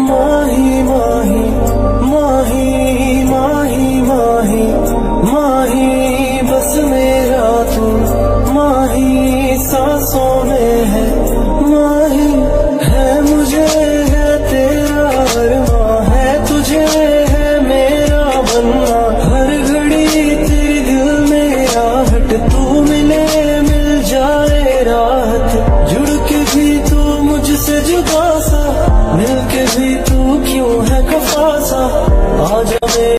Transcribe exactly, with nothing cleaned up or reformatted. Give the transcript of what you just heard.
माही माही माही माही माही माही बस मेरा तू माही सांसों में है माही है मुझे है तेरा अरमां है तुझे है मेरा बनना हर घड़ी तेरे दिल में आहट तू मिले मिल जाए राहत जुड़ के भी तू मुझसे जुदा सा मिल के भी तू क्यों है खफा सा आजा।